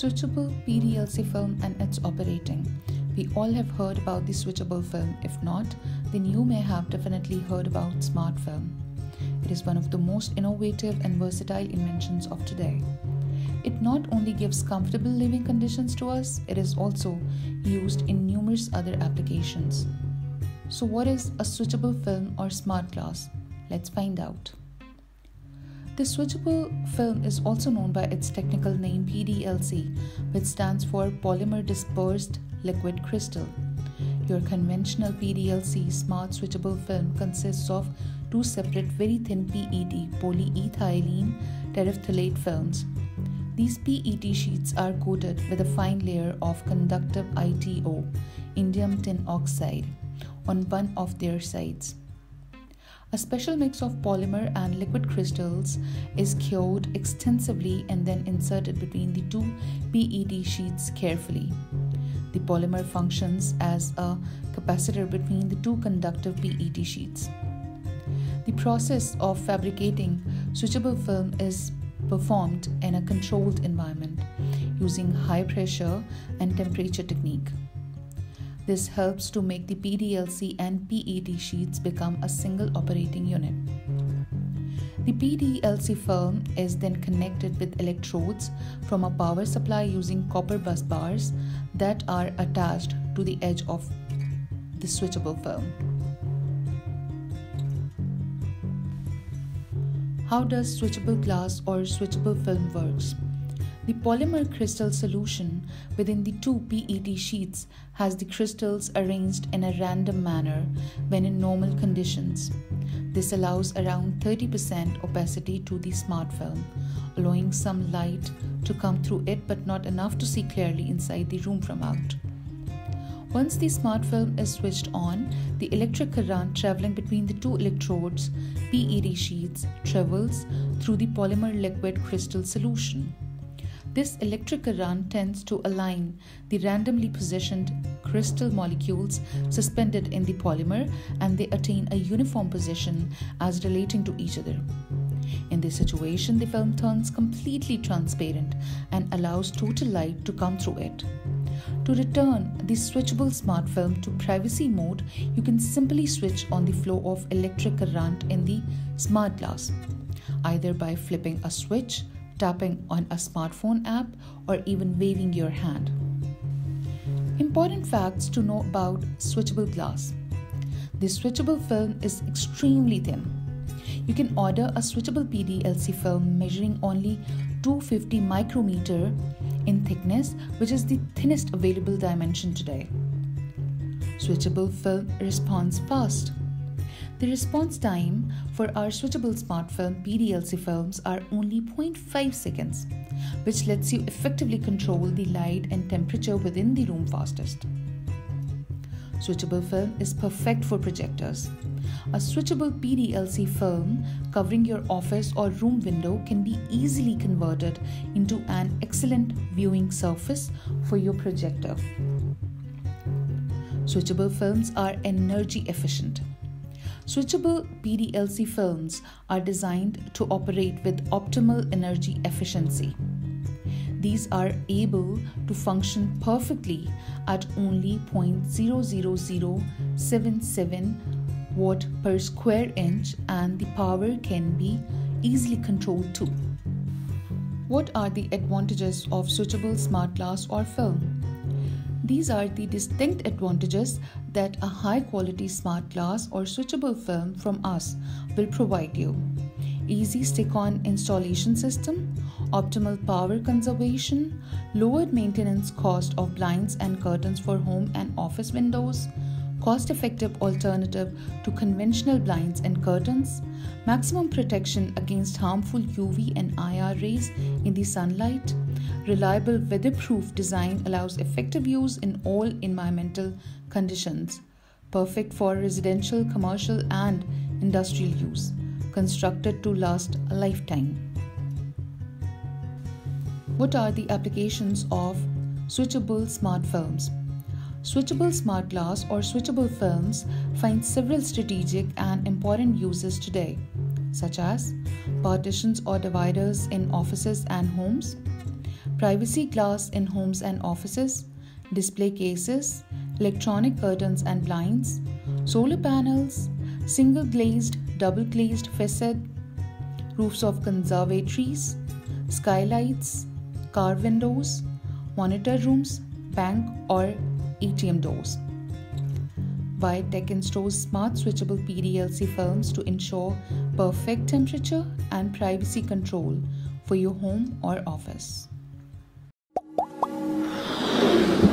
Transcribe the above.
Switchable PDLC film and its operating. We all have heard about the switchable film. If not, then you may have definitely heard about smart film. It is one of the most innovative and versatile inventions of today. It not only gives comfortable living conditions to us, it is also used in numerous other applications. So what is a switchable film or smart glass? Let's find out. The switchable film is also known by its technical name PDLC, which stands for Polymer Dispersed Liquid Crystal. Your conventional PDLC smart switchable film consists of two separate very thin PET polyethylene terephthalate films. These PET sheets are coated with a fine layer of conductive ITO, indium tin oxide, on one of their sides. A special mix of polymer and liquid crystals is cured extensively and then inserted between the two PET sheets carefully. The polymer functions as a capacitor between the two conductive PET sheets. The process of fabricating switchable film is performed in a controlled environment using high pressure and temperature technique. This helps to make the PDLC and PET sheets become a single operating unit. The PDLC film is then connected with electrodes from a power supply using copper bus bars that are attached to the edge of the switchable film. How does switchable glass or switchable film works? The polymer crystal solution within the two PET sheets has the crystals arranged in a random manner when in normal conditions. This allows around 30% opacity to the smart film, allowing some light to come through it but not enough to see clearly inside the room from out. Once the smart film is switched on, the electric current traveling between the two electrodes, PET sheets, travels through the polymer liquid crystal solution. This electric current tends to align the randomly positioned crystal molecules suspended in the polymer, and they attain a uniform position as relating to each other. In this situation, the film turns completely transparent and allows total light to come through it. To return the switchable smart film to privacy mode, you can simply switch on the flow of electric current in the smart glass, either by flipping a switch, tapping on a smartphone app, or even waving your hand. Important facts to know about switchable glass. The switchable film is extremely thin. You can order a switchable PDLC film measuring only 250 micrometer in thickness, which is the thinnest available dimension today. Switchable film responds fast. The response time for our switchable smart film PDLC films are only 0.5 seconds, which lets you effectively control the light and temperature within the room fastest. Switchable film is perfect for projectors. A switchable PDLC film covering your office or room window can be easily converted into an excellent viewing surface for your projector. Switchable films are energy efficient. Switchable PDLC films are designed to operate with optimal energy efficiency. These are able to function perfectly at only 0.00077 watt per square inch, and the power can be easily controlled too. What are the advantages of switchable smart glass or film? These are the distinct advantages that a high-quality smart glass or switchable film from us will provide you. Easy stick-on installation system, optimal power conservation, lowered maintenance cost of blinds and curtains for home and office windows, cost-effective alternative to conventional blinds and curtains, maximum protection against harmful UV and IR rays in the sunlight, reliable weatherproof design allows effective use in all environmental conditions, perfect for residential, commercial, and industrial use, constructed to last a lifetime. What are the applications of switchable smart films? Switchable smart glass or switchable films find several strategic and important uses today, such as partitions or dividers in offices and homes, privacy glass in homes and offices, display cases, electronic curtains and blinds, solar panels, single glazed, double glazed facade, roofs of conservatories, skylights, car windows, monitor rooms, bank or ATM doors. Buy Tech in Store's smart switchable PDLC films to ensure perfect temperature and privacy control for your home or office.